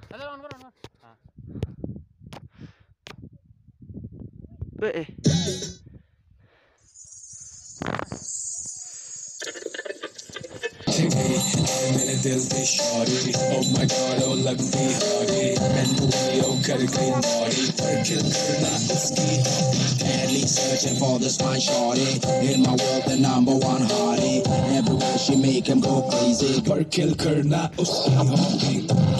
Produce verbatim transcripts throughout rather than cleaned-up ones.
चलो ऑन करो ऑन करो। हाँ ए मैंने दिल पे sorry oh my god oh लगती हॉरी मैंने वो कर गई नॉरी पर किल करना उसकी Madly searching for this fine shorty in my world the number one hottie everywhere she make him go crazy पर kill करना उसकी हॉबी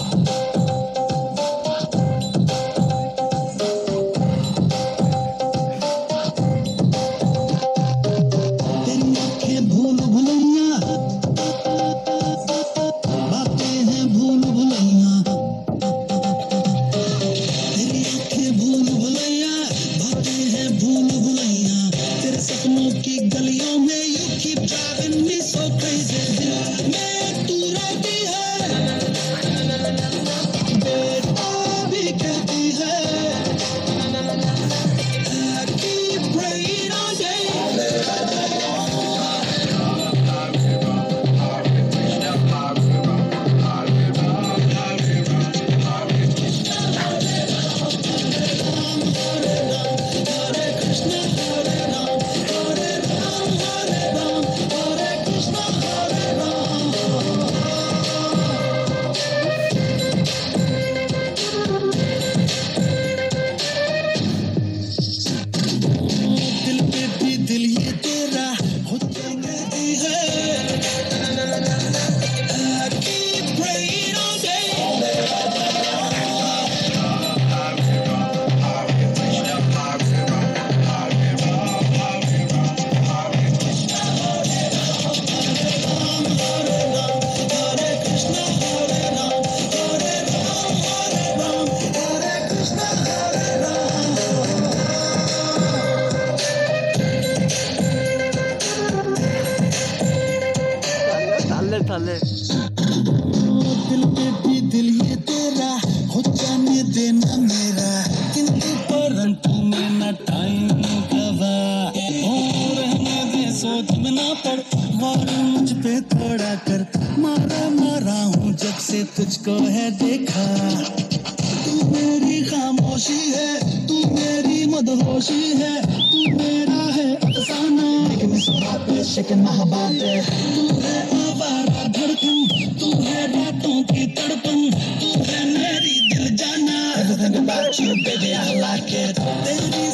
तेरी आंखें भूल भुलैया बातें हैं भूल भुलैया तेरी आंखें भूल भुलैया बातें हैं भूल भुलैया तेरे सपनों की गलियों में you keep driving me so crazy दिल में तू रहती है बेटा भी कहती है I keep praying all day दिल पे भी दिल ये तेरा हो जाती है I keep praying all day थाले थाले दिल पे भी दिल ये तेरा हो जाने देना मेरा किंतु परंतु मैं न टाइम गवा हो रहने दे सोच में ना पड़ वार मुझ पे थोड़ा कर मारा मारा हूँ जब से तुझको है देखा तू मेरी खामोशी है तू मेरी मदहोशी है तू मेरा है अफसाना लेकिन इस बात पे शक ना बात है तू है आवारा धड़कन तू है रातों की तड़पन तू है मेरी दिल जाना Everything about you baby I like it तेरी